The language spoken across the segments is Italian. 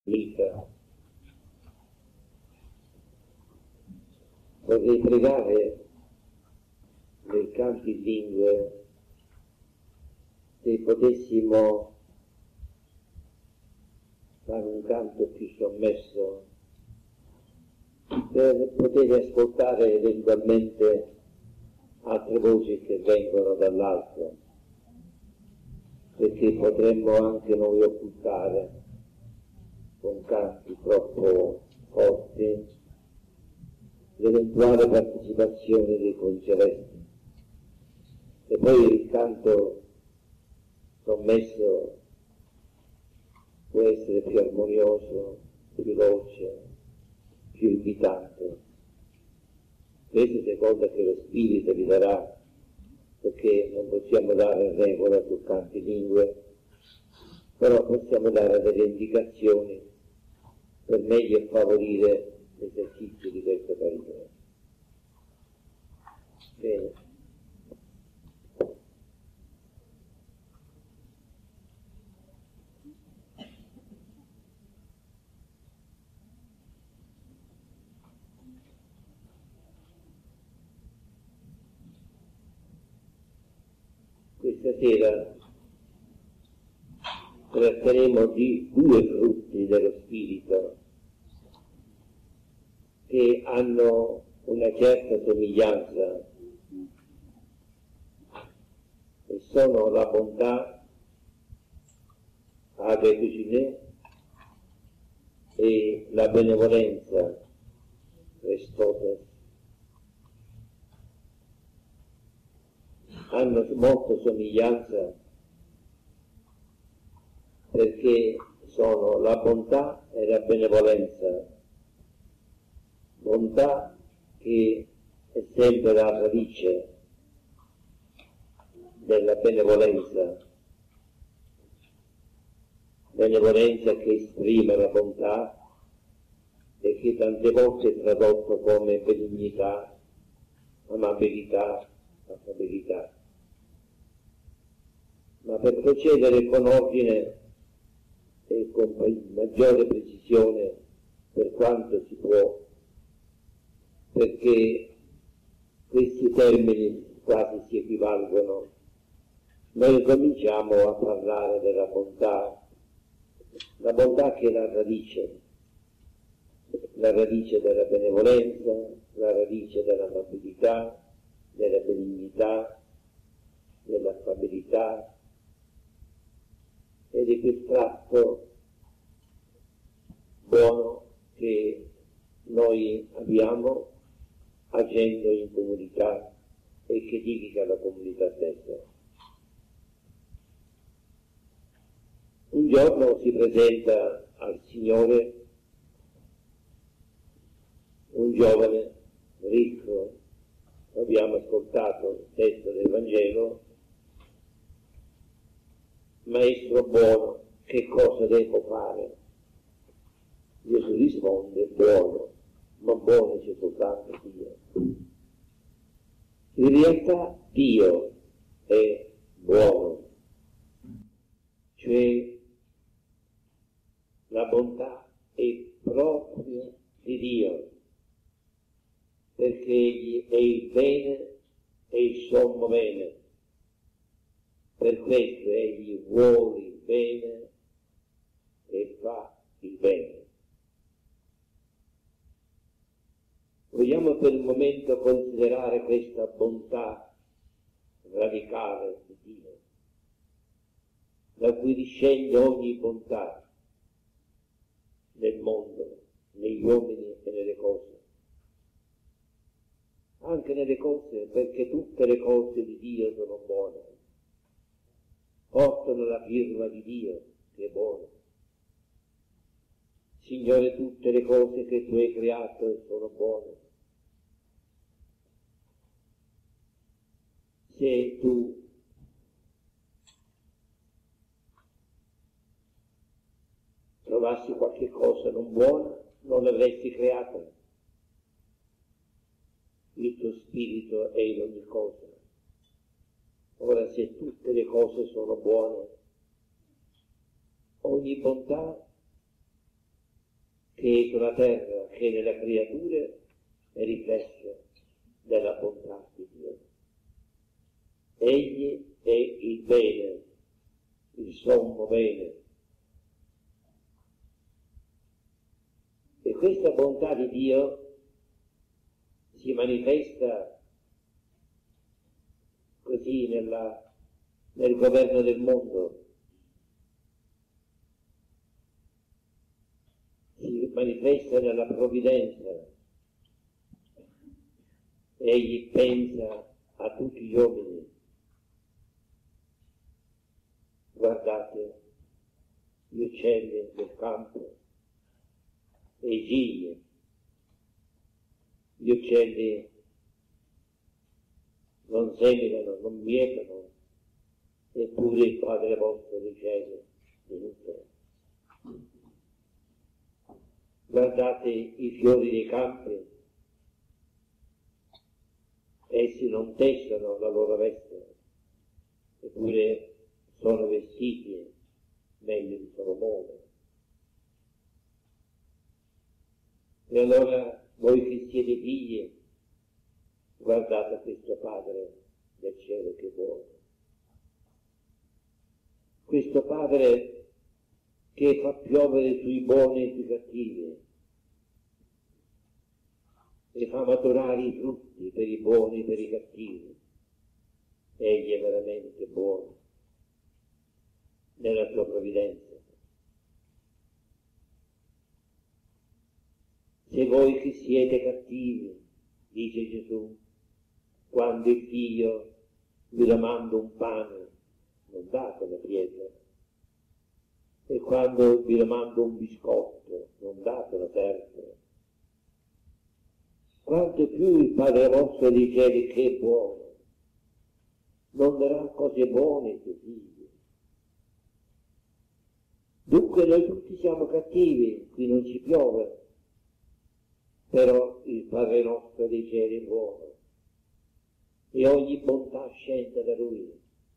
vita. Vorrei pregare nel canto in lingue, se potessimo fare un canto più sommesso per poter ascoltare eventualmente altre voci che vengono dall'alto, perché potremmo anche noi occultare con canti troppo forti l'eventuale partecipazione dei concelesti. E poi il canto sommesso può essere più armonioso, più dolce, più invitante. Questa è cosa che lo Spirito vi darà, perché non possiamo dare regola sul canto in lingue, però possiamo dare delle indicazioni per meglio favorire l'esercizio di questa carità. Bene. Questa sera tratteremo di due frutti dello Spirito che hanno una certa somiglianza e sono la bontà, Agatucine, e la benevolenza, Christotes. Hanno molta somiglianza perché sono la bontà e la benevolenza. Bontà che è sempre la radice della benevolenza, benevolenza che esprime la bontà e che tante volte è tradotto come benignità, amabilità, affabilità. Ma per procedere con ordine e con maggiore precisione per quanto si può, perché questi termini quasi si equivalgono, noi cominciamo a parlare della bontà, la bontà che è la radice della benevolenza, la radice dell'amabilità, della benignità, dell'affabilità e di quel tratto buono che noi abbiamo agendo in comunità e che edifica la comunità stessa. Un giorno si presenta al Signore un giovane ricco, abbiamo ascoltato il testo del Vangelo, maestro buono, che cosa devo fare? Gesù risponde, buono, ma buono c'è soltanto Dio. In realtà Dio è buono, cioè la bontà è proprio di Dio, perché Egli è il bene e il sommo bene. Per questo Egli vuole il bene e fa il bene. Vogliamo per un momento considerare questa bontà radicale di Dio, da cui discende ogni bontà nel mondo, negli uomini e nelle cose. Anche nelle cose, perché tutte le cose di Dio sono buone, portano la firma di Dio che è buono. Signore, tutte le cose che tu hai creato sono buone. Se tu trovassi qualche cosa non buona, non l'avresti creata. Il tuo spirito è in ogni cosa. Ora, se tutte le cose sono buone, ogni bontà che sulla terra che nelle creature è riflesso della bontà di Dio. Egli è il bene, il sommo bene. E questa bontà di Dio si manifesta così nel governo del mondo, si manifesta nella provvidenza. Egli pensa a tutti gli uomini. Guardate gli uccelli del campo e i gigli. Gli uccelli non seminano, non mietano, eppure il Padre vostro dei cieli li nutre. Guardate i fiori dei campi, essi non tessono la loro veste, eppure sono vestiti meglio di Salomone. E allora voi che siete figli, guardate questo Padre del cielo che buono. Questo Padre che fa piovere sui buoni e sui cattivi e fa maturare i frutti per i buoni e per i cattivi. Egli è veramente buono nella sua provvidenza. Se voi che siete cattivi, dice Gesù, quando il figlio vi domanda un pane, non date la pietra, e quando vi domanda un biscotto, non date la serpe. Quanto più il Padre vostro dei cieli che è buono, non darà cose buone ai suoi figli. Dunque noi tutti siamo cattivi, qui non ci piove, però il Padre nostro dei cieli è buono e ogni bontà scende da Lui.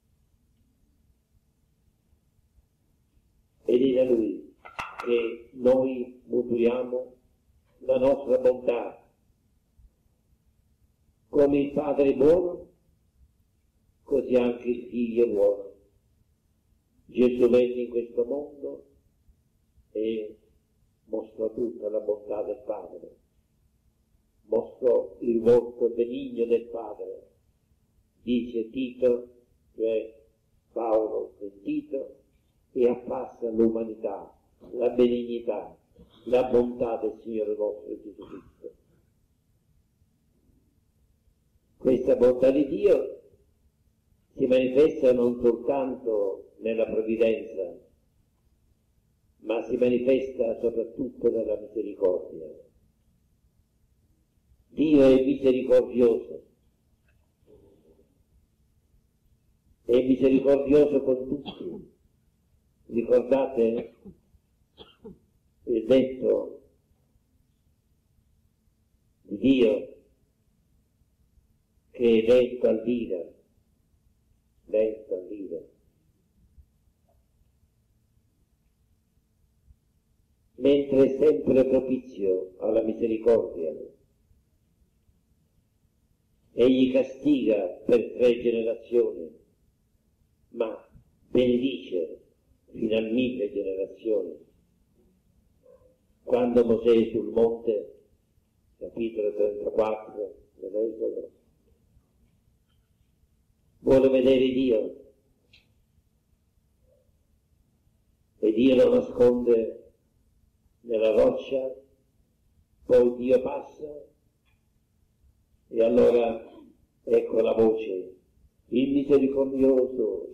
Ed è da Lui che noi maturiamo la nostra bontà. Come il Padre è buono, così anche il Figlio è buono. Gesù venne in questo mondo e mostrò tutta la bontà del Padre, mostrò il volto benigno del Padre. Dice Tito, cioè Paolo in Tito, e appassa l'umanità, la benignità, la bontà del Signore nostro Gesù Cristo. Questa bontà di Dio si manifesta non soltanto nella provvidenza, ma si manifesta soprattutto nella misericordia. Dio è misericordioso, è misericordioso con tutti. Ricordate il detto di Dio che è lento all'ira, lento all'ira. Mentre è sempre propizio alla misericordia. Egli castiga per 3 generazioni, ma benedice fino a 1000 generazioni. Quando Mosè sul monte, capitolo 34 dell'Esodo, vuole vedere Dio e Dio lo nasconde nella roccia, poi Dio passa e allora ecco la voce, il misericordioso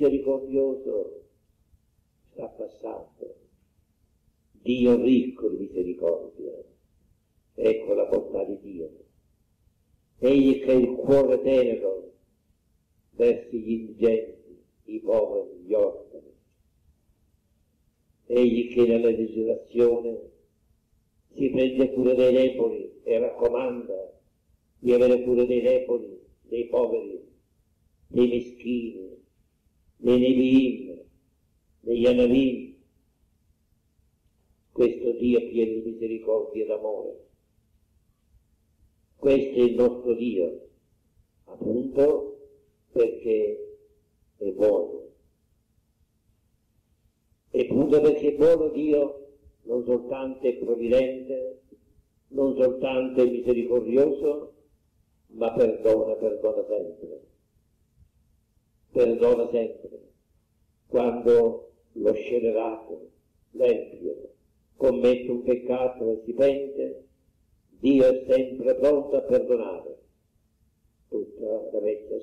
sta passando, Dio ricco di misericordia. Ecco la bontà di Dio. Egli che ha il cuore tenero verso gli indigenti, i poveri, gli orfani. Egli che nella desolazione si prende cura dei deboli e raccomanda di avere cura dei deboli, dei poveri, dei meschini, dei Neviim, degli Anavim. questo Dio pieno di misericordia ed amore. Questo è il nostro Dio, appunto perché è buono. E appunto perché è buono Dio non soltanto è provvidente, non soltanto è misericordioso, ma perdona sempre. Perdona sempre. Quando lo scellerato, l'empio, commette un peccato e si pente, Dio è sempre pronto a perdonare. Tutta la vecchia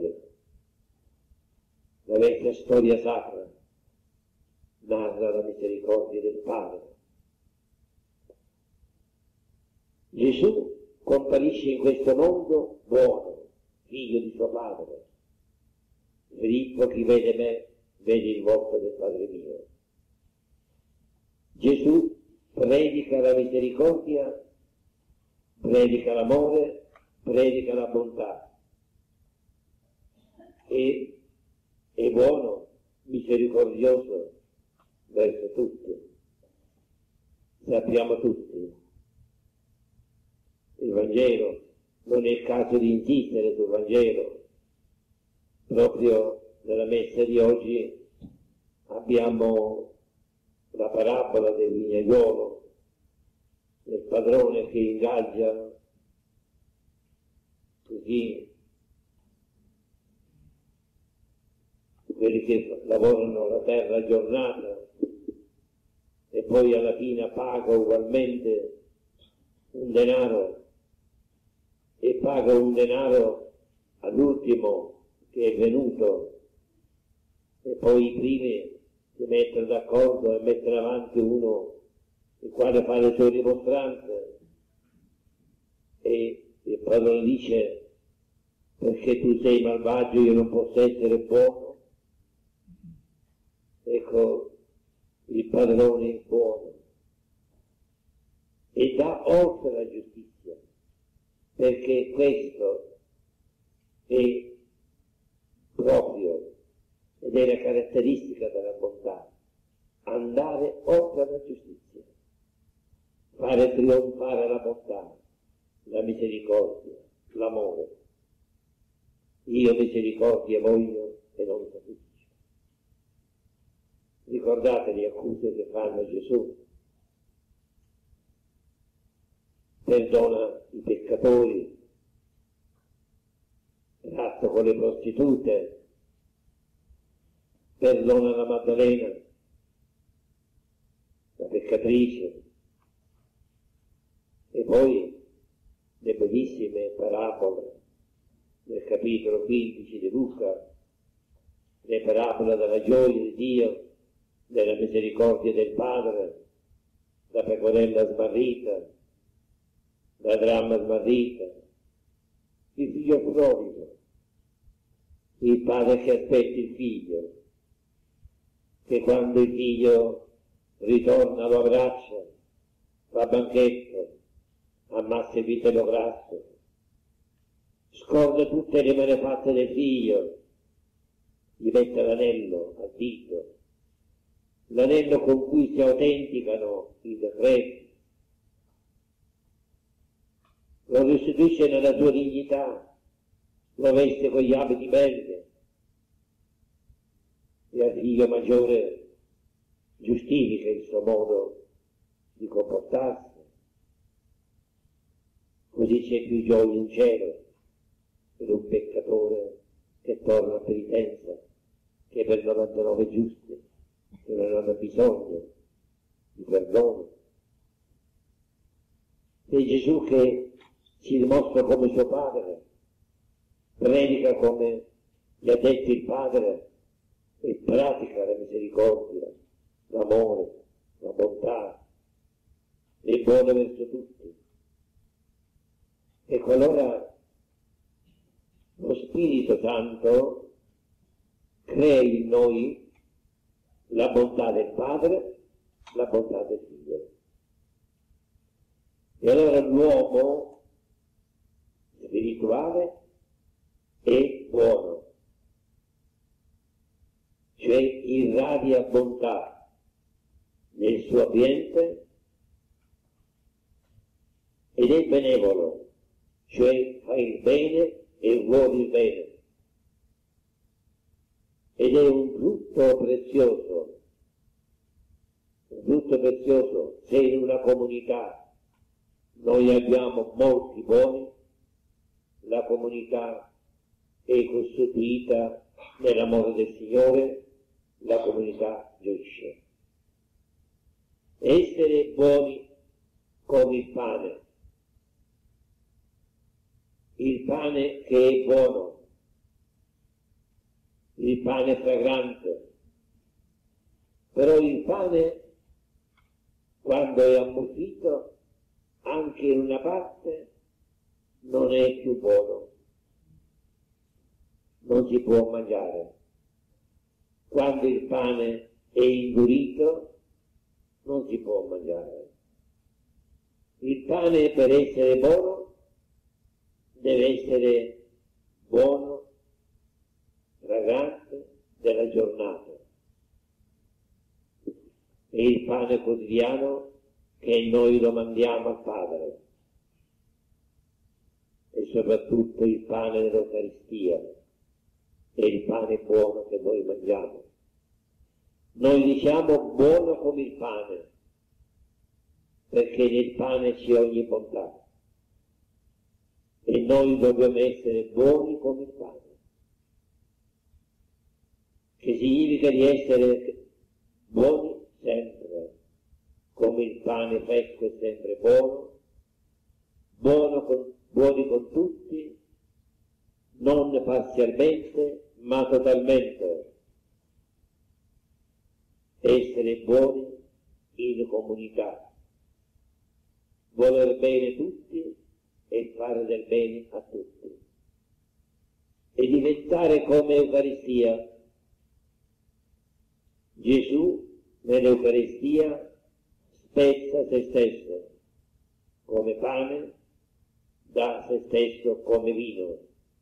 storia sacra, narra la misericordia del Padre. Gesù comparisce in questo mondo buono, figlio di suo Padre. Filippo, chi vede me, vede il volto del Padre mio. Gesù predica la misericordia, predica l'amore, predica la bontà. E è buono, misericordioso verso tutti. Sappiamo tutti. Il Vangelo, non è il caso di insistere sul Vangelo. Proprio nella messa di oggi abbiamo la parabola del vignaiolo, del padrone che ingaggia così quelli che lavorano la terra a giornata e poi alla fine paga ugualmente un denaro e paga un denaro all'ultimo che è venuto e poi i primi si mettono d'accordo e mettono avanti uno il quale fa le sue dimostranze e il padrone dice: perché tu sei malvagio io non posso essere buono. Ecco il padrone è buono e dà oltre la giustizia, perché questo è proprio ed è la caratteristica della bontà, andare oltre la giustizia, fare trionfare la bontà, la misericordia, l'amore. Io misericordia voglio e non sacrificio. Ricordate le accuse che fanno Gesù? Perdona i peccatori, tratta con le prostitute, perdona la Maddalena, la peccatrice, e poi le bellissime parabole nel capitolo 15 di Luca, le parabole della gioia di Dio, della misericordia del Padre, la pecorella smarrita, la dramma smarrita, il figlio prodigo, il padre che aspetta il figlio, che quando il figlio ritorna lo abbraccia, fa banchetto, ammassa il vitello grasso, scorda tutte le malefatte del figlio, gli mette l'anello al dito, l'anello con cui si autenticano i decreti, lo restituisce nella sua dignità, lo veste con gli abiti belli e al figlio maggiore giustifica il suo modo di comportarsi. Così c'è più gioia in cielo per un peccatore che torna a penitenza che per 99 giusti che non hanno bisogno di perdono. È Gesù che si dimostra come suo Padre, predica come gli ha detto il Padre e pratica la misericordia, l'amore, la bontà, è buono verso tutti. Ecco allora lo Spirito Santo crea in noi la bontà del Padre, la bontà del Figlio. E allora l'uomo spirituale è buono, cioè irradia bontà, nel suo ambiente ed è benevolo, cioè fa il bene e vuole il bene. Ed è un frutto prezioso se in una comunità noi abbiamo molti buoni, la comunità è costituita nell'amore del Signore, la comunità gioisce. Essere buoni come il pane che è buono, il pane fragrante, però il pane quando è ammuffito anche in una parte non è più buono, non si può mangiare. Quando il pane è indurito non si può mangiare. Il pane per essere buono deve essere buono, fragante della giornata. È il pane quotidiano che noi domandiamo al Padre e soprattutto il pane dell'Eucaristia è il pane buono che noi mangiamo. Noi diciamo buono come il pane perché nel pane c'è ogni bontà e noi dobbiamo essere buoni come il pane, che significa di essere buoni sempre, come il pane fresco è sempre buono, buoni con tutti, non parzialmente, ma totalmente. Essere buoni in comunità, voler bene tutti e fare del bene a tutti. E diventare come Eucaristia. Gesù nell'Eucaristia spezza se stesso come pane, dà se stesso come vino,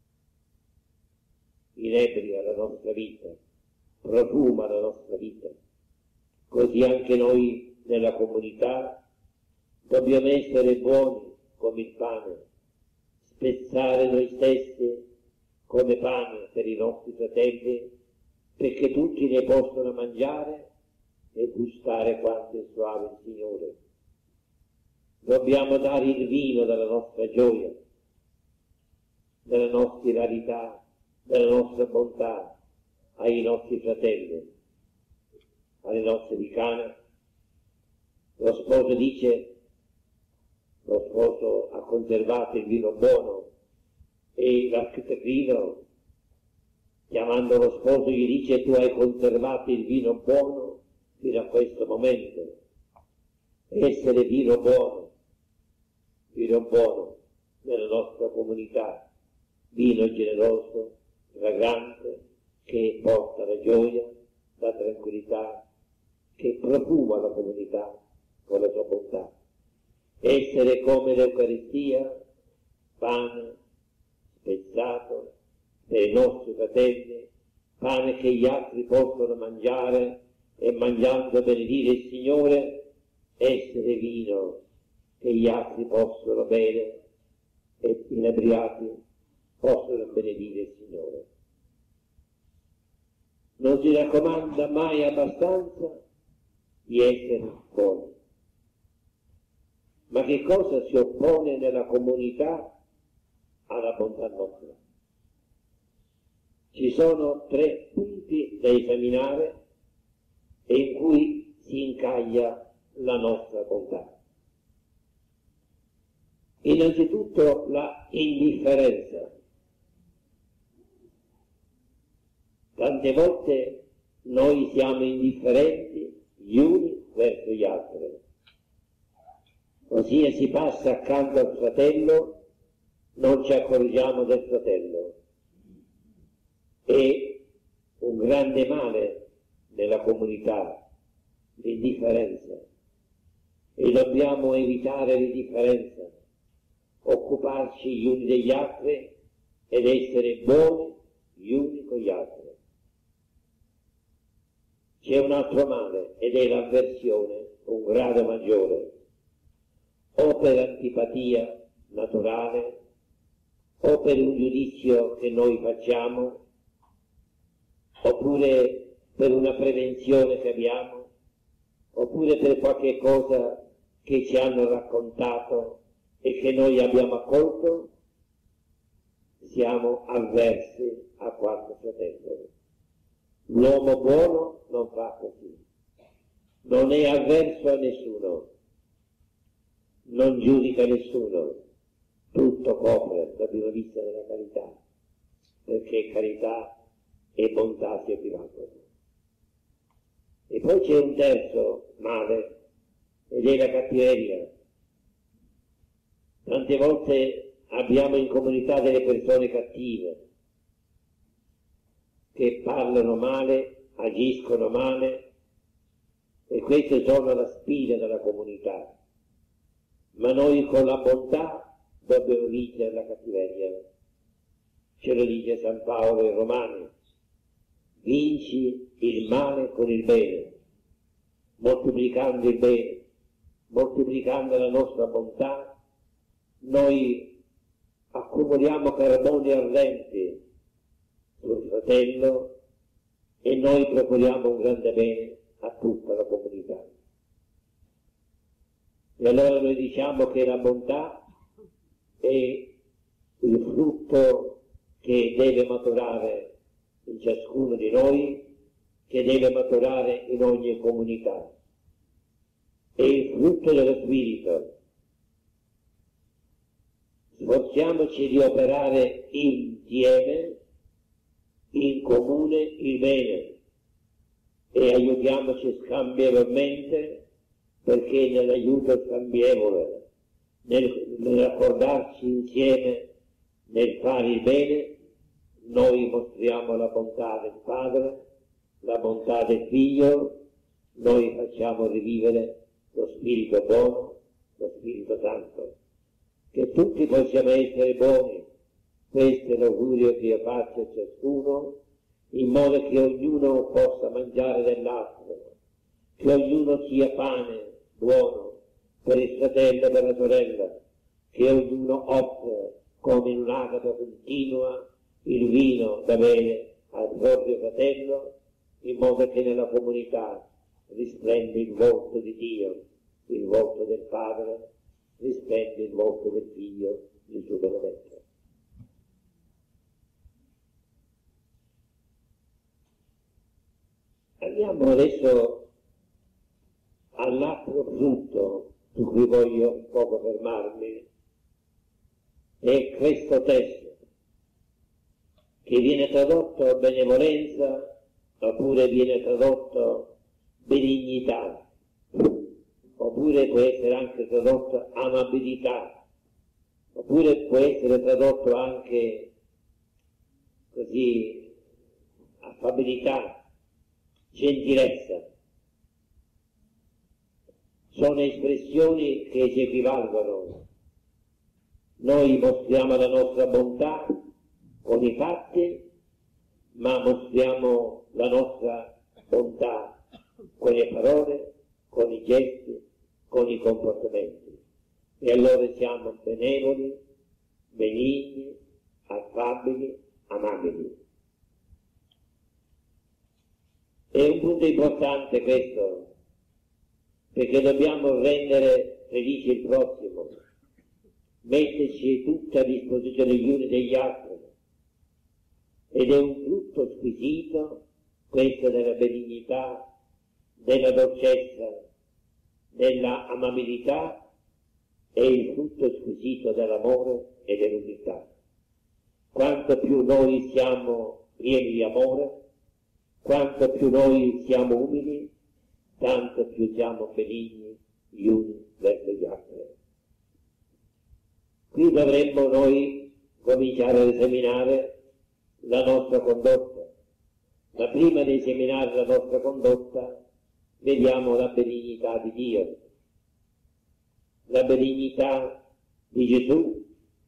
inebria la nostra vita, profuma la nostra vita. Così anche noi nella comunità dobbiamo essere buoni come il pane, spezzare noi stessi come pane per i nostri fratelli, perché tutti ne possono mangiare e gustare quanto è suave il Signore. Dobbiamo dare il vino della nostra gioia, della nostra rarità, della nostra bontà ai nostri fratelli, alle nostre vicane. Lo sposo dice, lo sposo ha conservato il vino buono e l'architetto, chiamando lo sposo, gli dice: tu hai conservato il vino buono fino a questo momento. Essere vino buono nella nostra comunità, vino generoso, fragrante, che porta la gioia, la tranquillità, che profuma la comunità con la sua bontà. Essere come l'Eucaristia, pane spezzato per i nostri fratelli, pane che gli altri possono mangiare e mangiando benedire il Signore, essere vino che gli altri possono bere e inebriati possono benedire il Signore. Non si raccomanda mai abbastanza di essere buoni. Ma che cosa si oppone nella comunità alla bontà nostra? Ci sono 3 punti da esaminare e in cui si incaglia la nostra bontà. Innanzitutto la indifferenza. Tante volte noi siamo indifferenti gli uni verso gli altri. Ossia si passa accanto al fratello, non ci accorgiamo del fratello. È un grande male nella comunità, l'indifferenza. E dobbiamo evitare l'indifferenza, occuparci gli uni degli altri ed essere buoni gli uni con gli altri. c'è un altro male ed è l'avversione, un grado maggiore, o per antipatia naturale, o per un giudizio che noi facciamo, oppure per una prevenzione che abbiamo, oppure per qualche cosa che ci hanno raccontato e che noi abbiamo accolto, siamo avversi a qualche fratello. L'uomo buono non fa così, non è avverso a nessuno, non giudica nessuno, tutto copre dal punto di vista della carità, perché carità e bontà si equivalgono. E poi c'è un terzo male, ed è la cattiveria. Tante volte abbiamo in comunità delle persone cattive, che parlano male, agiscono male, e queste sono la spina della comunità. Ma noi con la bontà dobbiamo vincere la cattiveria. Ce lo dice San Paolo ai Romani: vinci il male con il bene, moltiplicando il bene, moltiplicando la nostra bontà, noi accumuliamo carboni ardenti sul fratello e noi procuriamo un grande bene a tutta la comunità. E allora noi diciamo che la bontà è il frutto che deve maturare in ciascuno di noi, che deve maturare in ogni comunità. È il frutto dello Spirito. Sforziamoci di operare insieme, in comune, il bene e aiutiamoci scambievolmente, perché nell'aiuto scambievole, nell'accordarci insieme, nel fare il bene, noi mostriamo la bontà del Padre, la bontà del Figlio, noi facciamo rivivere lo Spirito buono, lo Spirito Santo. Che tutti possiamo essere buoni, questo è l'augurio che io faccio a ciascuno, in modo che ognuno possa mangiare dell'altro, che ognuno sia pane buono per il fratello e per la sorella, che ognuno offre come in un'agata continua il vino da bere al proprio fratello, in modo che nella comunità risplende il volto di Dio, il volto del Padre, risplende il volto del Figlio, il suo benedetto. Andiamo adesso all'altro frutto su cui voglio un poco fermarmi, è questo testo, che viene tradotto benevolenza, oppure viene tradotto benignità, oppure può essere anche tradotto amabilità, oppure può essere tradotto anche così affabilità, gentilezza. Sono espressioni che si equivalgono. Noi mostriamo la nostra bontà con i fatti, ma mostriamo la nostra bontà con le parole, con i gesti, con i comportamenti. E allora siamo benevoli, benigni, affabili, amabili. È un punto importante questo, perché dobbiamo rendere felice il prossimo, metterci tutti a disposizione gli uni degli altri. Ed è un frutto squisito, questo della benignità, della dolcezza, della amabilità, è il frutto squisito dell'amore e dell'umiltà. Quanto più noi siamo pieni di amore, quanto più noi siamo umili, tanto più siamo benigni gli uni verso gli altri. Qui dovremmo noi cominciare ad esaminare la nostra condotta, ma prima di esaminare la nostra condotta vediamo la benignità di Dio, la benignità di Gesù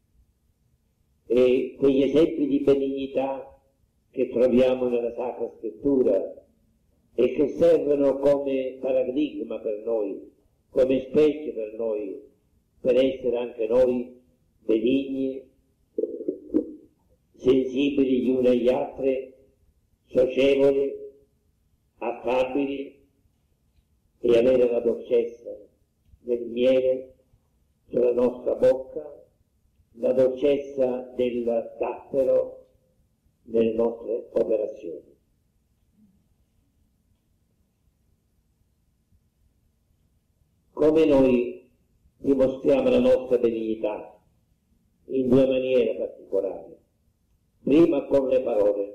e quegli esempi di benignità che troviamo nella Sacra Scrittura, e che servono come paradigma per noi, come specchio per noi, per essere anche noi benigni, sensibili gli uni agli altri, socievoli, affabili e avere la dolcezza del miele sulla nostra bocca, la dolcezza del dattero nelle nostre operazioni. Come noi dimostriamo la nostra benignità? In due maniere particolari. Prima con le parole,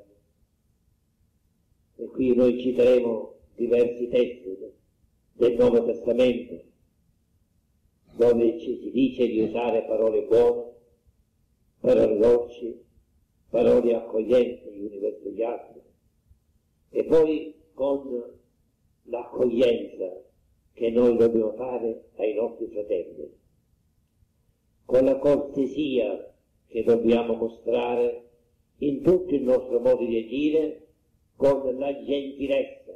e qui noi citeremo diversi testi del Nuovo Testamento, dove ci si dice di usare parole buone, parole dolci, parole accoglienti gli uni verso gli altri, e poi con l'accoglienza che noi dobbiamo fare ai nostri fratelli, con la cortesia che dobbiamo mostrare in tutto il nostro modo di agire, con la gentilezza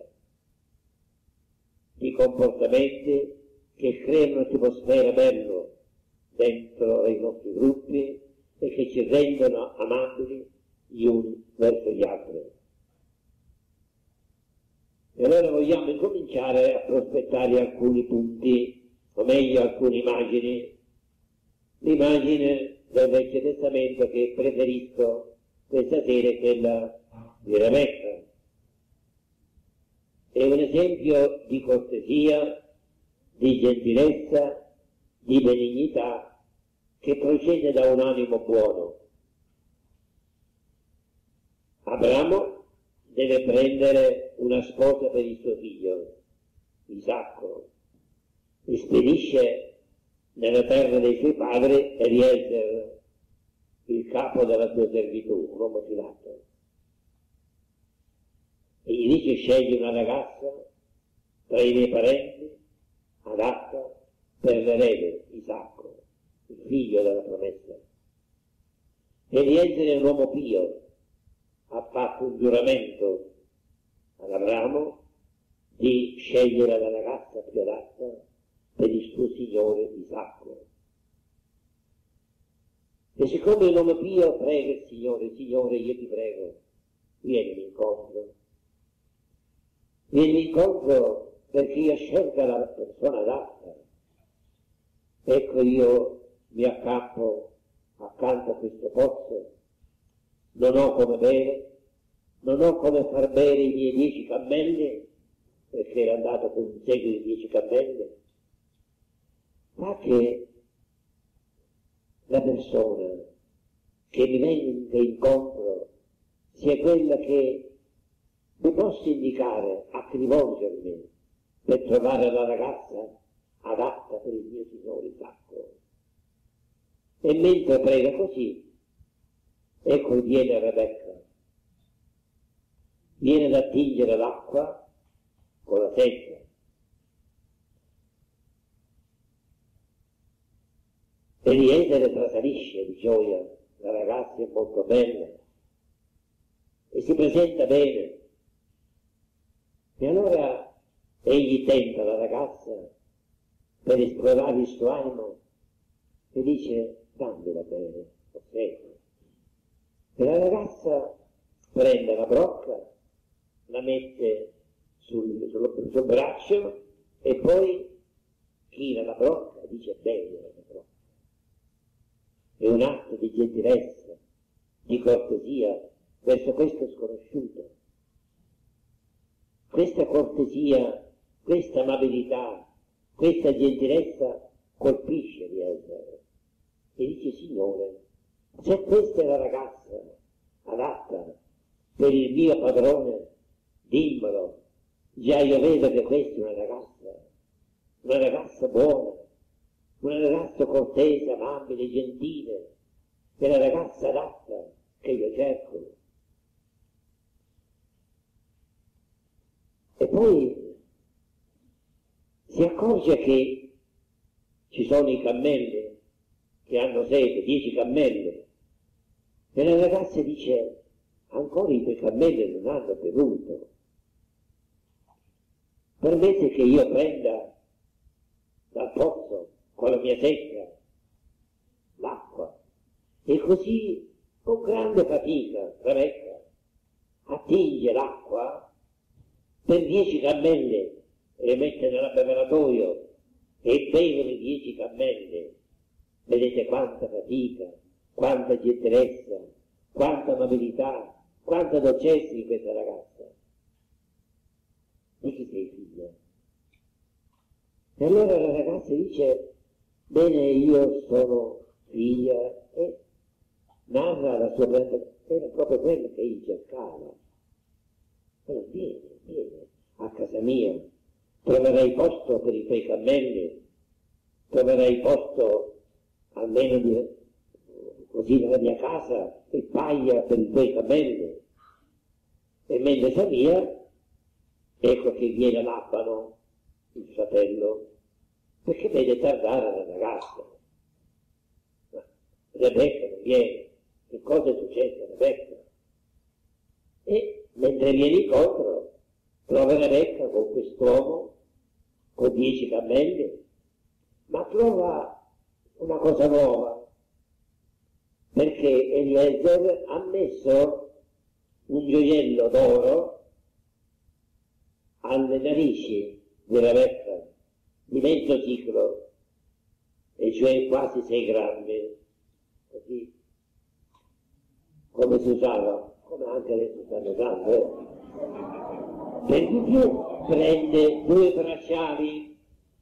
di comportamenti che creano un'atmosfera bella dentro i nostri gruppi e che ci rendono amabili gli uni verso gli altri. E allora vogliamo incominciare a prospettare alcuni punti, o meglio alcune immagini, l'immagine del Vecchio Testamento che preferisco questa sera è quella di Rebecca. È un esempio di cortesia, di gentilezza, di benignità che procede da un animo buono. Abramo deve prendere una sposa per il suo figlio, Isacco, e spedisce nella terra dei suoi padri Eliezer, il capo della sua servitù, un uomo filato. E gli dice: scegli una ragazza tra i miei parenti adatta per l'erede, Isacco, il figlio della promessa. Eliezer è un uomo pio, ha fatto un giuramento ad Abramo di scegliere la ragazza più adatta per il suo signore Isacco. E siccome è un uomo pio, prega il Signore: Signore, io ti prego, vienimi incontro. Vienimi incontro perché io scelga la persona adatta. Ecco, io mi accampo accanto a questo pozzo, non ho come bere, non ho come far bere i miei 10 cammelli, perché era andato con un seguito di 10 cammelli, ma che la persona che mi venga incontro sia quella che mi possa indicare a chi rivolgermi per trovare la ragazza adatta per il mio signore Isacco. E mentre prega così, ecco viene Rebecca, viene ad attingere l'acqua con la secca. Eliezer trasalisce di gioia, la ragazza è molto bella e si presenta bene. E allora egli tenta la ragazza per esplorare il suo animo e dice: dammela bene, osserva. E la ragazza prende la brocca, la mette sul braccio e poi china la brocca e dice: bella la brocca. È un atto di gentilezza, di cortesia verso questo sconosciuto. Questa cortesia, questa amabilità, questa gentilezza colpisce Eliezer e dice: Signore, se questa è la ragazza adatta per il mio padrone, dimmelo. Già io vedo che questa è una ragazza buona, una ragazza cortese, amabile, gentile, è la ragazza adatta che io cerco. E poi si accorge che ci sono i cammelli che hanno sete, 10 cammelli, e la ragazza dice: ancora i tuoi cammelli non hanno bevuto. permette che io prenda dal pozzo con la mia secca l'acqua. E così, con grande fatica, Rebecca attinge l'acqua per 10 cammelle e le mette nell'abbeveratoio e bevono 10 cammelle. Vedete quanta fatica, quanta gentilezza, quanta amabilità, quanta dolcezza di questa ragazza. Di chi sei figlia? E allora la ragazza dice, bene, io sono figlia, e narra la sua grande, era proprio quello che egli cercava. Allora vieni a casa mia, troverai posto per i tuoi cammelli, troverai posto almeno così nella mia casa e paglia per i tuoi cammelli. E mentre sta via, ecco che viene Labano, il fratello, perché vede tardare la ragazza. Ma Rebecca non viene. Che cosa è successo a Rebecca? E mentre viene incontro, trova Rebecca con quest'uomo, con 10 cammelli, ma trova una cosa nuova, perché Eliezer ha messo un gioiello d'oro alle narici di Rebecca, di mezzo chiclo, e cioè quasi 6 grammi, così come si usava, come anche adesso stanno usando. Per di più prende due bracciali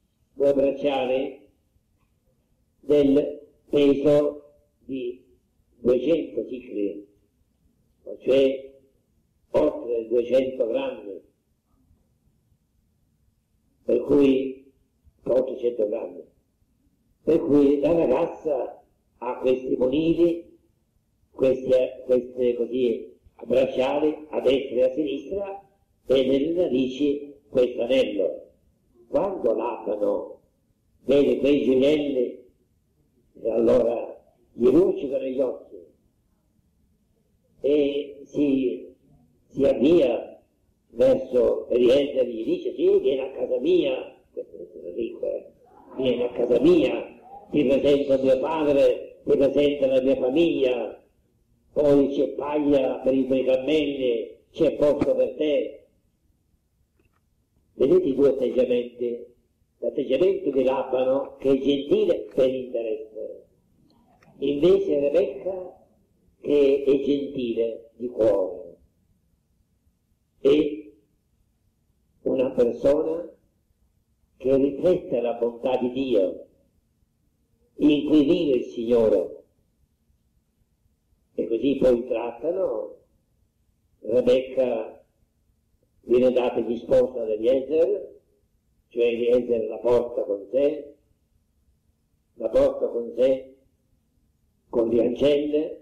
del peso di 200 chicli, cioè oltre 200 grammi, per cui oltre 100 grammi, per cui la ragazza ha questi monili, queste così bracciali a destra e a sinistra, e nelle narici questo anello. Quando Labano vede quei gioielli, e allora gli lucicano gli occhi e si avvia verso Eliezer, gli dice: sì, vieni a casa mia, questo è ricco, vieni a casa mia, ti presento mio padre, ti presento la mia famiglia, poi c'è paglia per i tuoi cammelli, c'è posto per te. Vedete i due atteggiamenti? L'atteggiamento di Labano, che è gentile per interesse, invece Rebecca che è gentile di cuore, è una persona che riflette la bontà di Dio, in cui vive il Signore. E così poi trattano. Rebecca viene data gli sposa ad Eliezer, cioè Eliezer la porta con sé con le ancelle,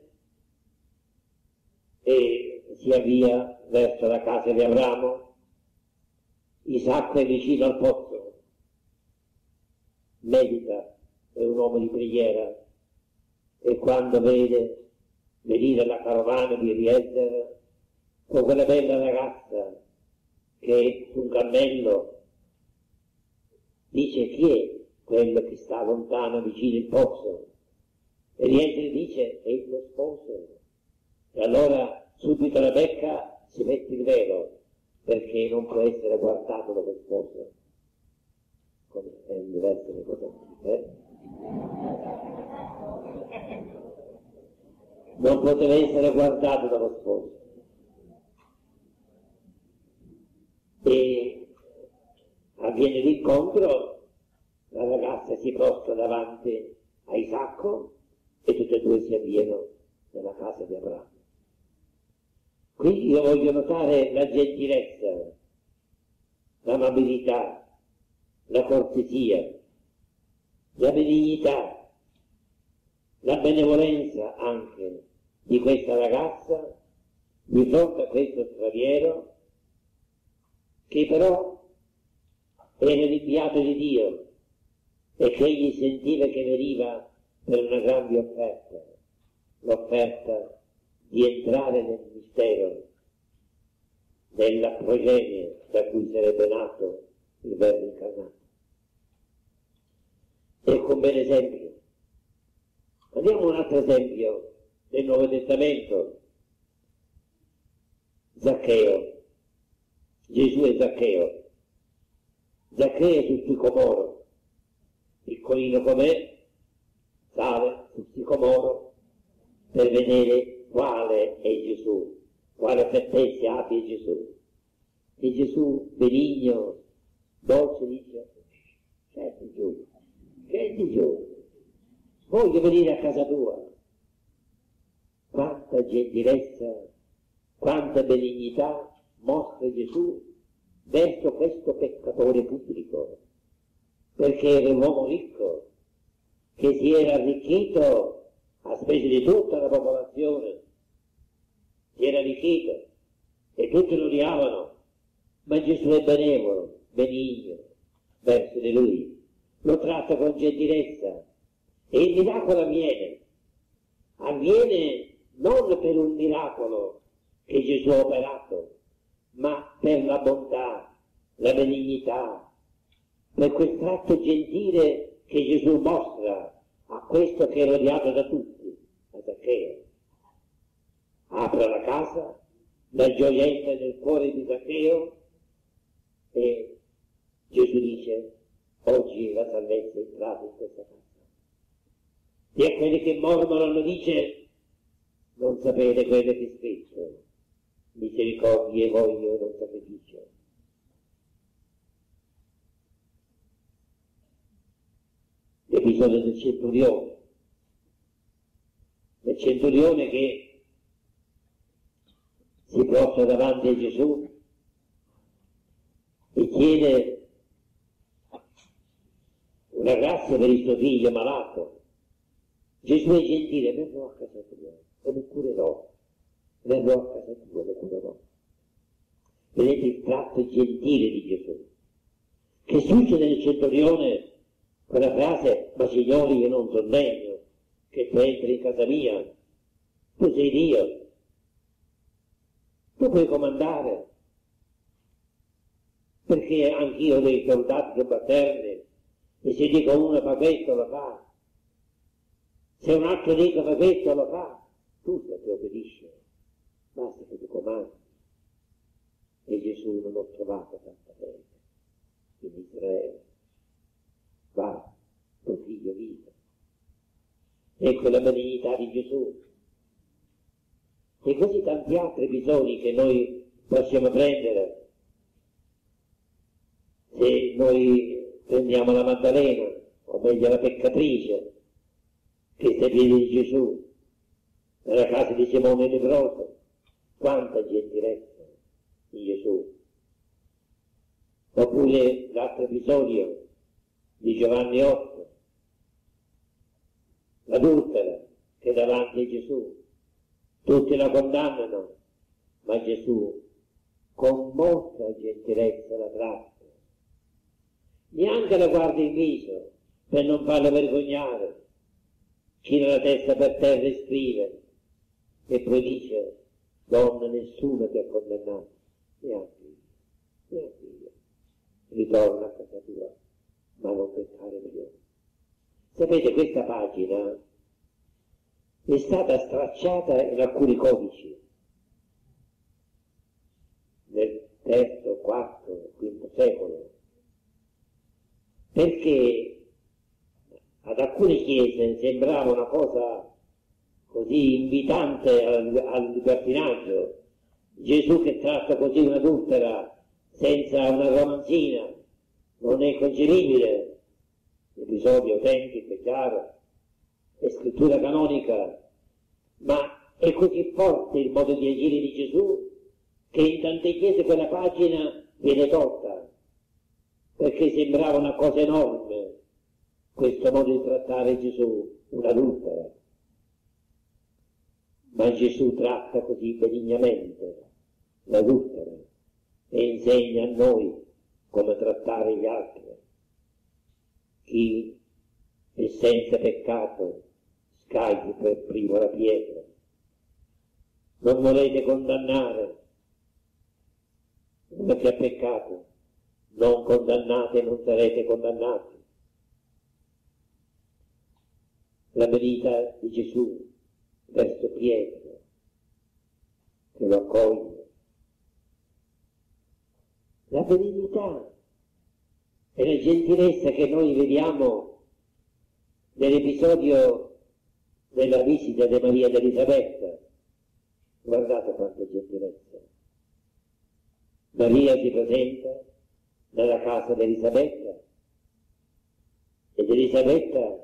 e si avvia verso la casa di Abramo. Isacco è vicino al pozzo, medita, è un uomo di preghiera, e quando vede venire la carovana di Eliezer con quella bella ragazza che è su un cammello, dice: chi è quello che sta lontano vicino il pozzo? Eliezer dice: è il tuo sposo. E allora subito Rebecca si mette il velo, perché non può essere guardato dallo sposo. Come è diverso le cose, non poteva essere guardato dallo sposo. E avviene l'incontro, la ragazza si prostra davanti a Isacco e tutte e due si avviano nella casa di Abramo. Qui io voglio notare la gentilezza, l'amabilità, la cortesia, la benignità, la benevolenza anche di questa ragazza di fronte a questo straniero, che però era l'inviato di Dio e che egli sentiva che veniva per una grande offerta, l'offerta di entrare nel mistero della progenie da cui sarebbe nato il Verbo incarnato. Ecco un bel esempio. Andiamo a un altro esempio del Nuovo Testamento. Zaccheo. Gesù e Zaccheo. Zaccheo sul sicomoro, piccolino com'è, sale sul sicomoro per vedere quale è Gesù, quale certezza abbia Gesù. E Gesù, benigno, dolce, dice: scendi giù, voglio venire a casa tua. Quanta gentilezza, quanta benignità mostra Gesù verso questo peccatore pubblico, perché era un uomo ricco che si era arricchito a spese di tutta la popolazione, si era arricchito e tutti lo odiavano, ma Gesù è benevolo, benigno verso di lui, lo tratta con gentilezza e il miracolo avviene non per un miracolo che Gesù ha operato, ma per la bontà, la benignità, per quel tratto gentile che Gesù mostra a questo che era odiato da tutti, a Zaccheo. Apre la casa, la gioia entra nel cuore di Zaccheo e Gesù dice: oggi la salvezza è entrata in questa casa. E a quelli che mormorano dice: non sapete quello che è scritto, misericordia e voglio non sacrificio. L'episodio del centurione che si prostra davanti a Gesù e chiede una grazia per il suo figlio malato. Gesù è gentile: verrò a casa tua e lo curerò. Verrò a casa tua e lo curerò. Vedete il tratto gentile di Gesù, che succede nel centurione quella frase: ma signori, io non sono degno che tu entri in casa mia, tu sei Dio, tu puoi comandare, perché anch'io ho dei soldati subalterni e se dico uno fa questo lo fa, se un altro dice fa questo lo fa, tu ti obbedisci, basta che tu comandi. E Gesù non ho trovato tanta gente in Israele. Va, tuo figlio vive. Ecco la benignità di Gesù. E così tanti altri episodi che noi possiamo prendere. Se noi prendiamo la Maddalena, o meglio la peccatrice, che sta ai piedi di Gesù, nella casa di Simone leproso, quanta gentilezza di Gesù. Oppure l'altro episodio di Giovanni 8, l'adultera che è davanti a Gesù, tutti la condannano, ma Gesù con molta gentilezza la tratta, neanche la guarda in viso per non farla vergognare, china la testa per terra e scrive, e poi dice: donna, nessuno ti ha condannato, neanche io, ritorna a casa tua, ma non peccare più. Sapete, questa pagina è stata stracciata in alcuni codici nel III, IV, V secolo, perché ad alcune chiese sembrava una cosa così invitante al libertinaggio. Gesù che tratta così un'adultera senza una romanzina, non è concepibile. Episodio autentico, è chiaro, è scrittura canonica, ma è così forte il modo di agire di Gesù che in tante chiese quella pagina viene tolta, perché sembrava una cosa enorme questo modo di trattare Gesù, un'adultera. Ma Gesù tratta così benignamente l'adultera e insegna a noi come trattare gli altri. Chi è senza peccato scagli per primo la pietra. Non volete condannare uno che ha peccato, non condannate non sarete condannati. La verità di Gesù verso Pietro, che lo accoglie. La benignità e la gentilezza che noi vediamo nell'episodio della visita di Maria ed Elisabetta. Guardate quanta gentilezza. Maria si presenta nella casa di Elisabetta ed Elisabetta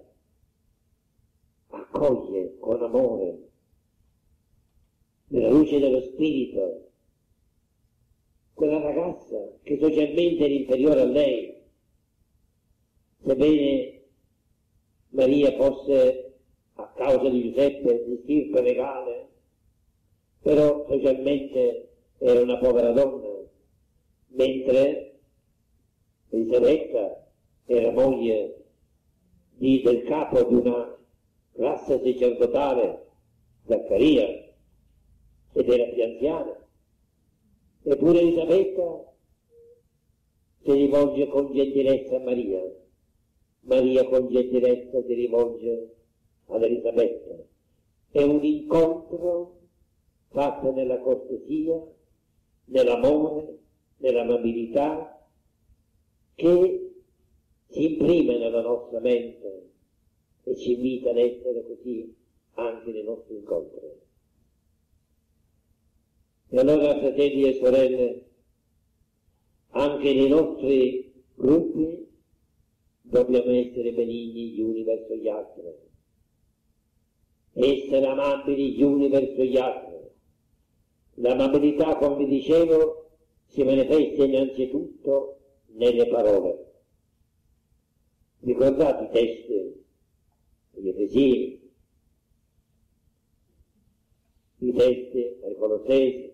accoglie con amore, nella luce dello Spirito, quella ragazza che socialmente era inferiore a lei, sebbene Maria fosse, a causa di Giuseppe, di stirpe regale, però socialmente era una povera donna, mentre Elisabetta era moglie del capo di una classe sacerdotale, Zaccaria, ed era più anziana. Eppure Elisabetta si rivolge con gentilezza a Maria, Maria con gentilezza si rivolge ad Elisabetta. È un incontro fatto nella cortesia, nell'amore, nell'amabilità, che si imprime nella nostra mente e ci invita ad essere così anche nei nostri incontri. E allora, fratelli e sorelle, anche nei nostri gruppi dobbiamo essere benigni gli uni verso gli altri, essere amabili gli uni verso gli altri. L'amabilità, come vi dicevo, si manifesta innanzitutto nelle parole. Ricordate i testi degli Efesini, i testi ai Colossesi.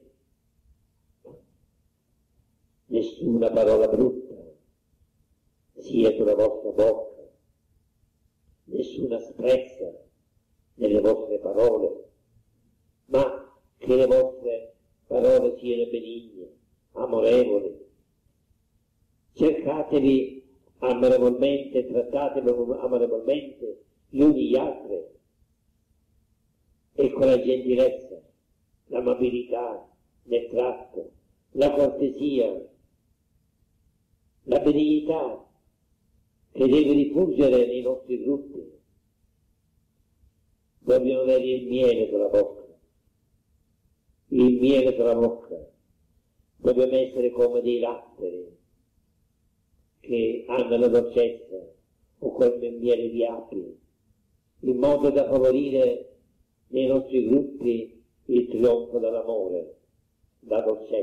Nessuna parola brutta sia sulla vostra bocca, nessuna asprezza nelle vostre parole, ma che le vostre parole siano benigne, amorevoli. Cercatevi amorevolmente, trattatevi amorevolmente gli uni gli altri, e con la gentilezza, l'amabilità nel tratto, la cortesia, la benignità che deve diffugere nei nostri gruppi. Dobbiamo avere il miele sulla bocca, il miele sulla bocca. Dobbiamo essere come dei latteri che hanno la dolcezza o come il miele di api, in modo da favorire nei nostri gruppi il trionfo dell'amore, la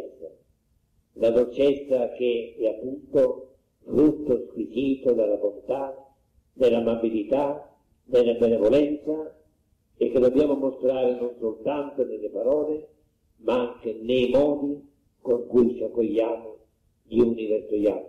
dolcezza che è appunto frutto squisito della bontà, dell'amabilità, della benevolenza, e che dobbiamo mostrare non soltanto nelle parole, ma anche nei modi con cui ci accogliamo gli uni verso gli altri.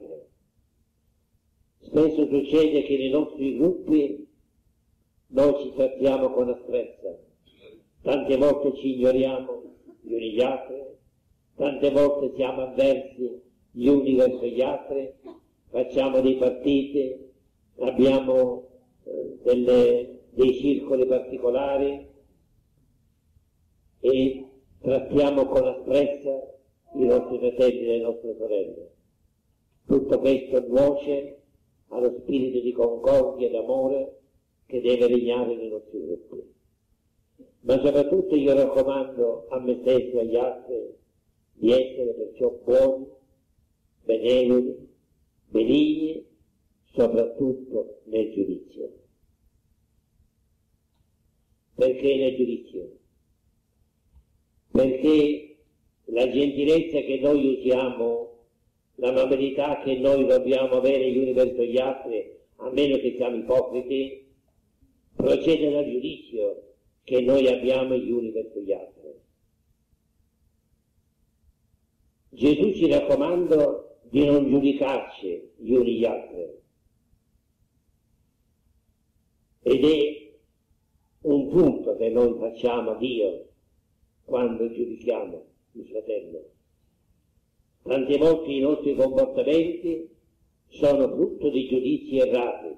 Spesso succede che nei nostri gruppi noi ci trattiamo con asprezza, tante volte ci ignoriamo gli uni gli altri, tante volte siamo avversi gli uni verso gli altri, facciamo dei partiti, abbiamo dei circoli particolari e trattiamo con asprezza i nostri fratelli e le nostre sorelle. Tutto questo nuoce allo spirito di concordia e d'amore che deve regnare nei nostri gruppi. Ma soprattutto io raccomando a me stesso e agli altri di essere perciò buoni, benevoli, benigni, soprattutto nel giudizio. Perché nel giudizio? Perché la gentilezza che noi usiamo, l'amabilità che noi dobbiamo avere gli uni verso gli altri, a meno che siamo ipocriti, procede dal giudizio che noi abbiamo gli uni verso gli altri. Gesù ci raccomanda di non giudicarci gli uni gli altri, ed è un punto che noi facciamo a Dio quando giudichiamo il fratello. Tante volte i nostri comportamenti sono frutto di giudizi errati,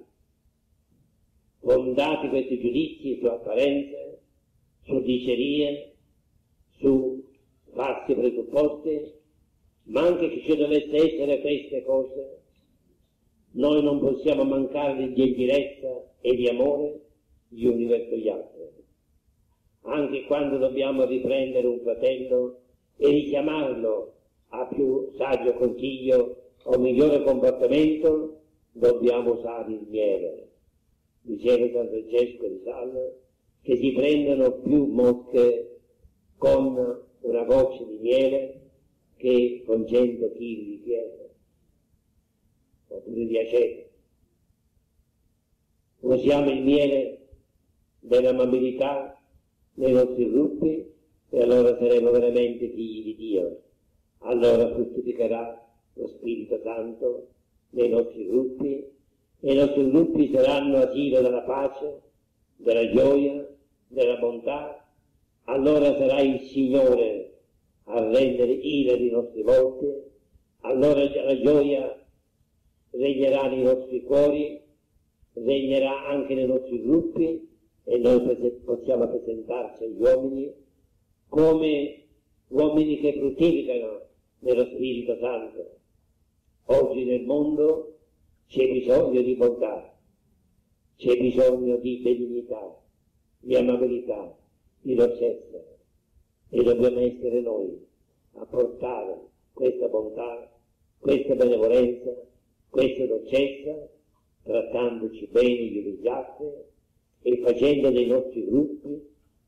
fondati questi giudizi su apparenze, su dicerie, su falsi presupposti, ma anche che ci dovesse essere queste cose, noi non possiamo mancare di gentilezza e di amore gli uni verso gli altri. Anche quando dobbiamo riprendere un fratello e richiamarlo a più saggio consiglio o migliore comportamento, dobbiamo usare il miele. Diceva San Francesco di Sales che si prendono più mosche con una goccia di miele che con 100 kg di fieno oppure di aceto. Usiamo il miele dell'amabilità nei nostri gruppi e allora saremo veramente figli di Dio. Allora fruttificherà lo Spirito Santo nei nostri gruppi e i nostri gruppi saranno asilo della pace, della gioia, della bontà. Allora sarà il Signore a rendere ira i nostri volti, allora la gioia regnerà nei nostri cuori, regnerà anche nei nostri gruppi e noi possiamo presentarci agli uomini come uomini che fruttificano nello Spirito Santo. Oggi nel mondo c'è bisogno di bontà, c'è bisogno di benignità, di amabilità, di dolcezza e dobbiamo essere noi a portare questa bontà, questa benevolenza, questa dolcezza, trattandoci bene gli uni gli altri e facendo dei nostri gruppi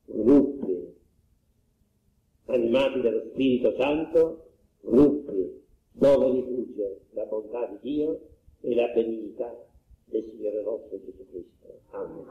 animati dallo Spirito Santo, gruppi dove rifugge la bontà di Dio e la benignità del Signore nostro Gesù Cristo. Amen.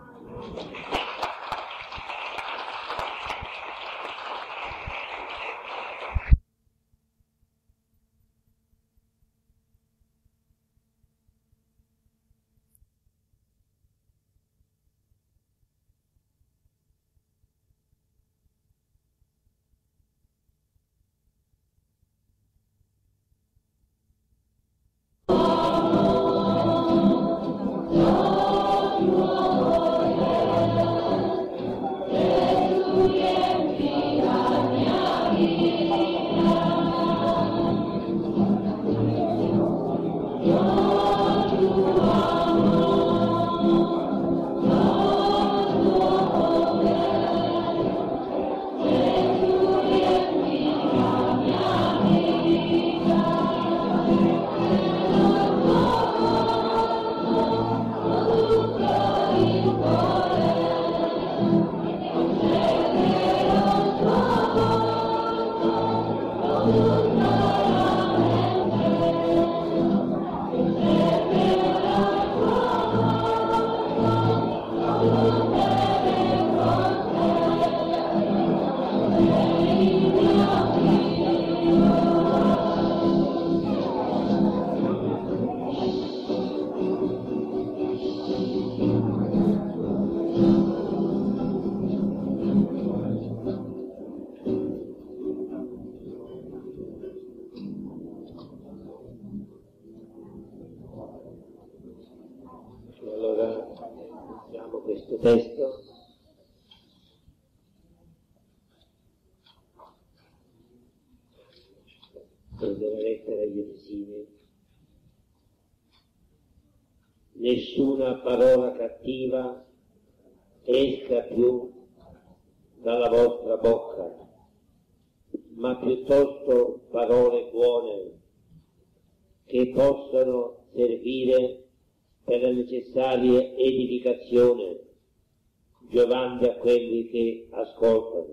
Questo testo della lettera agli Efesini. Nessuna parola cattiva esca più dalla vostra bocca, ma piuttosto parole buone che possano servire per la necessaria edificazione, giovando a quelli che ascoltano.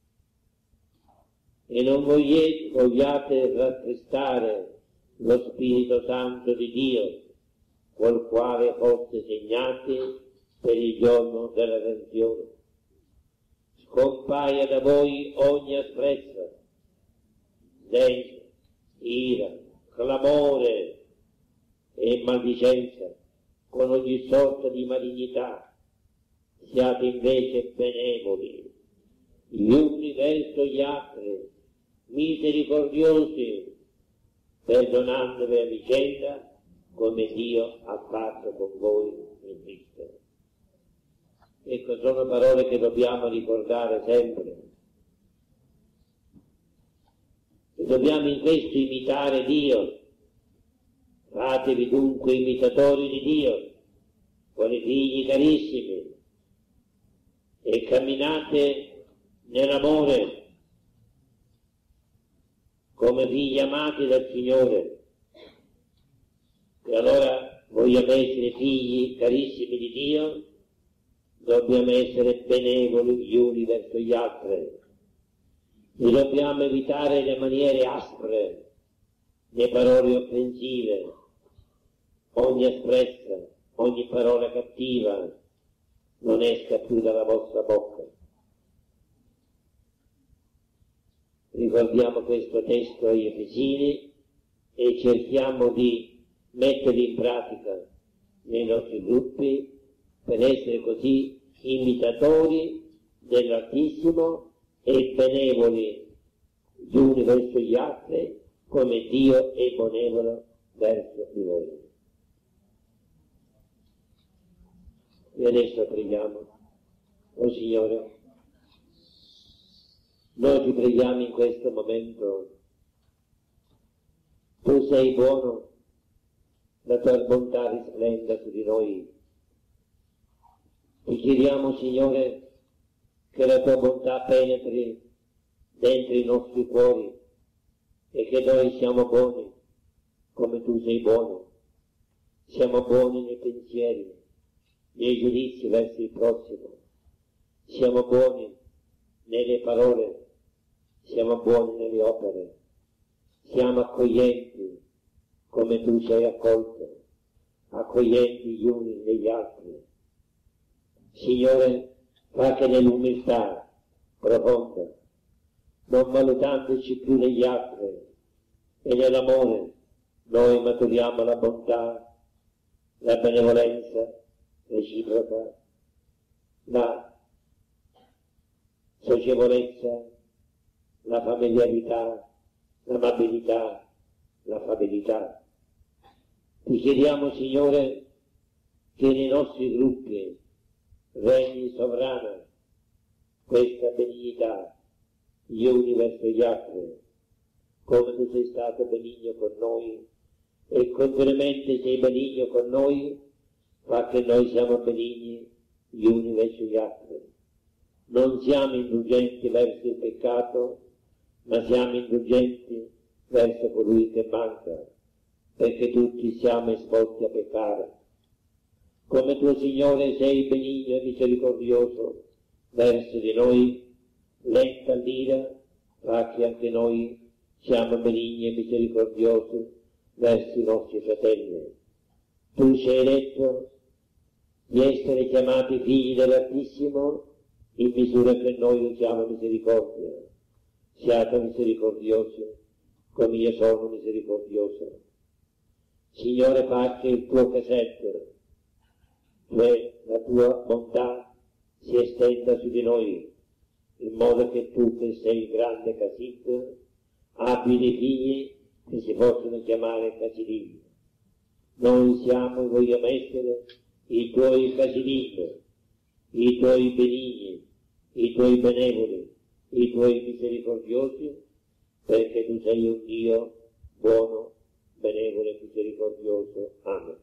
E non vogliate rattristare lo Spirito Santo di Dio, col quale foste segnati per il giorno della redenzione. Scompaia da voi ogni asprezza, zelo, ira, clamore e maldicenza, con ogni sorta di malignità. Siate invece benevoli, gli uni verso gli altri, misericordiosi, perdonandovi a vicenda come Dio ha fatto con voi in Cristo. Ecco, sono parole che dobbiamo ricordare sempre. E dobbiamo in questo imitare Dio. Fatevi dunque imitatori di Dio, quali figli carissimi, e camminate nell'amore come figli amati dal Signore. E allora vogliamo essere figli carissimi di Dio, dobbiamo essere benevoli gli uni verso gli altri e dobbiamo evitare le maniere aspre, le parole offensive, ogni espressa, ogni parola cattiva non esca più dalla vostra bocca. Ricordiamo questo testo agli Efesini e cerchiamo di metterli in pratica nei nostri gruppi per essere così imitatori dell'Altissimo e benevoli gli uni verso gli altri come Dio è benevolo verso di voi. E adesso preghiamo. Oh Signore, noi ti preghiamo in questo momento. Tu sei buono, la tua bontà risplenda su di noi. Ti chiediamo, Signore, che la tua bontà penetri dentro i nostri cuori e che noi siamo buoni come tu sei buono. Siamo buoni nei pensieri, nei giudizi verso il prossimo. Siamo buoni nelle parole, siamo buoni nelle opere. Siamo accoglienti come tu sei accolto, accoglienti gli uni negli altri. Signore, fa che nell'umiltà profonda, non valutandoci più negli altri e nell'amore, noi maturiamo la bontà, la benevolenza reciproca, la socievolezza, la familiarità, l'amabilità, l'affabilità. Ti chiediamo, Signore, che nei nostri gruppi regni sovrana questa benignità, gli uni verso gli altri, come tu sei stato benigno con noi e continuamente sei benigno con noi, fa che noi siamo benigni gli uni verso gli altri. Non siamo indulgenti verso il peccato, ma siamo indulgenti verso colui che manca, perché tutti siamo esposti a peccare. Come tuo Signore sei benigno e misericordioso verso di noi, lento all'ira, fa che anche noi siamo benigni e misericordiosi verso i nostri fratelli. Tu sei eletto di essere chiamati figli dell'Altissimo in misura che noi usiamo misericordia. Siate misericordiosi come io sono misericordioso. Signore, fa che il tuo casetto, cioè la tua bontà, si estenda su di noi, in modo che tu, che sei il grande Casit, abbi dei figli che si possono chiamare Casidim. Noi siamo e vogliamo essere i tuoi Casidim, i tuoi benigni, i tuoi benevoli, i tuoi misericordiosi, perché tu sei un Dio buono, benevole e misericordioso. Amen.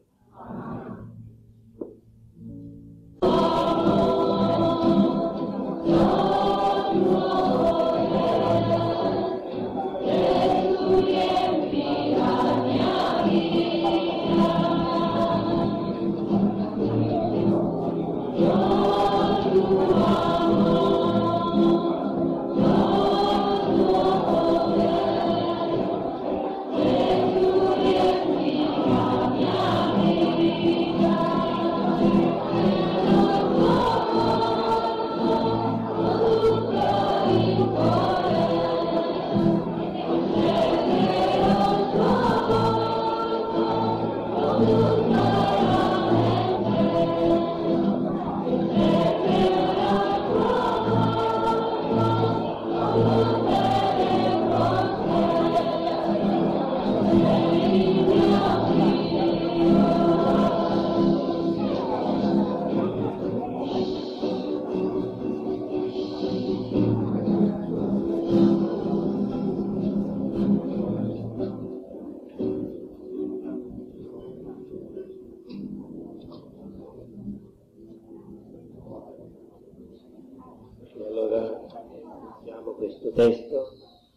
Amen. questo testo.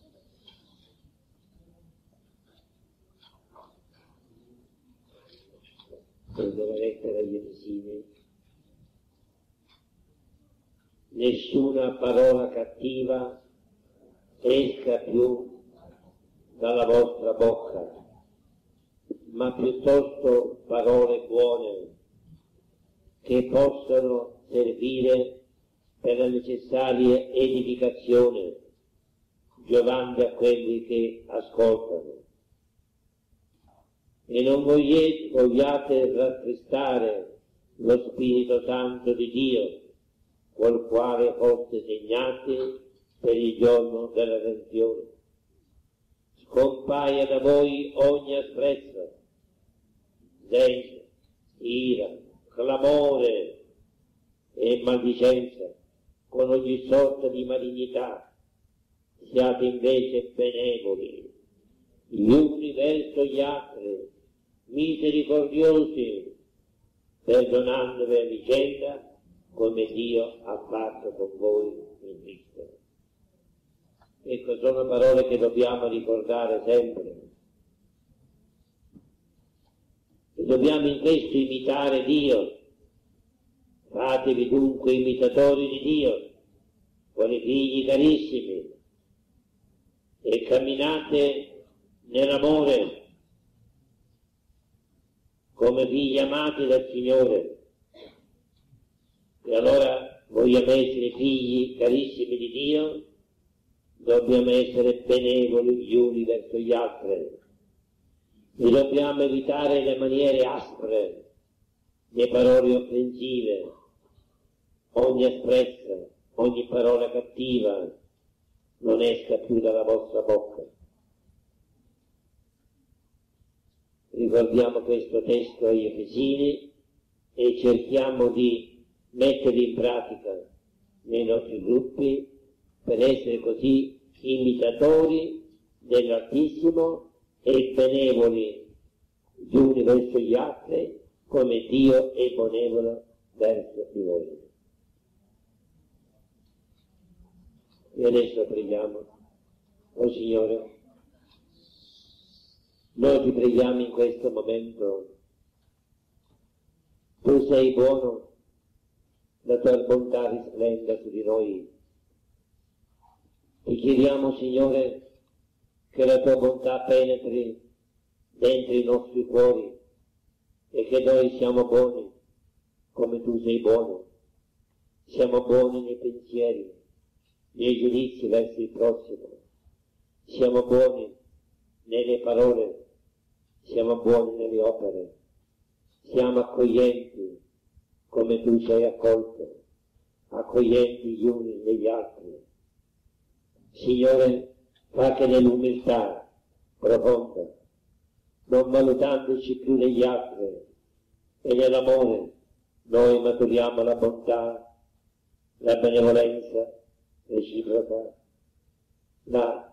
Della lettera agli Efesini. Nessuna parola cattiva esca più dalla vostra bocca, ma piuttosto parole buone che possano servire per la necessaria edificazione, giovando a quelli che ascoltano. E non vogliate rattristare lo Spirito Santo di Dio, col quale foste segnati per il giorno della redenzione. Scompaia da voi ogni asprezza, zelo, ira, clamore e maldicenza, con ogni sorta di malignità. Siate invece benevoli, gli uni verso gli altri, misericordiosi, perdonandovi a vicenda, come Dio ha fatto con voi in Cristo. Ecco, sono parole che dobbiamo ricordare sempre. E dobbiamo in questo imitare Dio. Fatevi dunque imitatori di Dio, quali figli carissimi, e camminate nell'amore, come figli amati dal Signore. E allora vogliamo essere figli carissimi di Dio, dobbiamo essere benevoli gli uni verso gli altri e dobbiamo evitare le maniere aspre, le parole offensive, ogni asprezza, ogni parola cattiva non esca più dalla vostra bocca. Ricordiamo questo testo agli Efesini e cerchiamo di metterli in pratica nei nostri gruppi per essere così imitatori dell'Altissimo e benevoli gli uni verso gli altri come Dio è benevolo verso di voi. E adesso preghiamo. Oh Signore, noi ti preghiamo in questo momento. Tu sei buono, la tua bontà risplenda su di noi. Ti chiediamo, Signore, che la tua bontà penetri dentro i nostri cuori e che noi siamo buoni come tu sei buono. Siamo buoni nei pensieri, nei giudizi verso il prossimo. Siamo buoni nelle parole, siamo buoni nelle opere. Siamo accoglienti come tu sei accolto, accoglienti gli uni negli altri. Signore, fa che nell'umiltà profonda, non valutandoci più degli altri, e nell'amore noi maturiamo la bontà, la benevolenza reciproca, la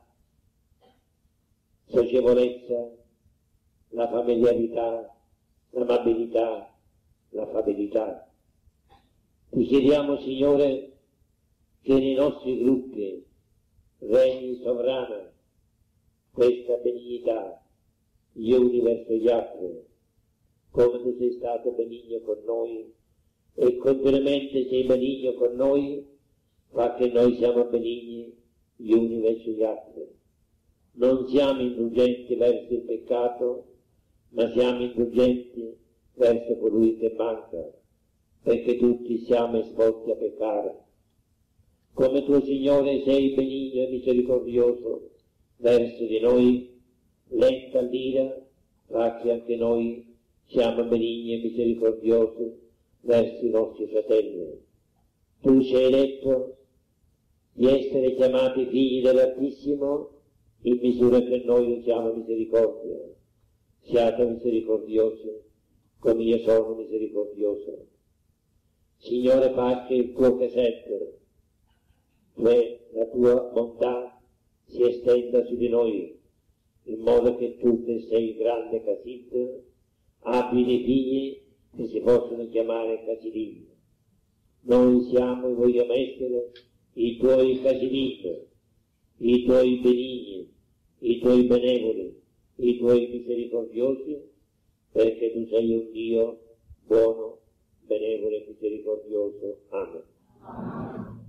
socievolezza, la familiarità, l'amabilità, l'affabilità. Ti chiediamo, Signore, che nei nostri gruppi regni sovrana questa benignità, gli uni verso gli altri, come tu sei stato benigno con noi e continuamente sei benigno con noi, fa che noi siamo benigni gli uni verso gli altri. Non siamo indulgenti verso il peccato, ma siamo indulgenti verso colui che manca, perché tutti siamo esposti a peccare. Come tuo Signore sei benigno e misericordioso verso di noi, lento all'ira, fa che anche noi siamo benigni e misericordiosi verso i nostri fratelli. Tu ci hai detto di essere chiamati figli dell'Altissimo in misura che noi usiamo misericordia. Siate misericordiosi come io sono misericordioso. Signore, fa che il tuo casetto, cioè la tua bontà, si estenda su di noi, in modo che tu, che sei il grande Casid, abbi dei figli che si possono chiamare Casidim. Noi siamo e vogliamo essere i tuoi Casidim, i tuoi benigni, i tuoi benevoli, i tuoi misericordiosi, perché tu sei un Dio buono, benevole e misericordioso. Amen.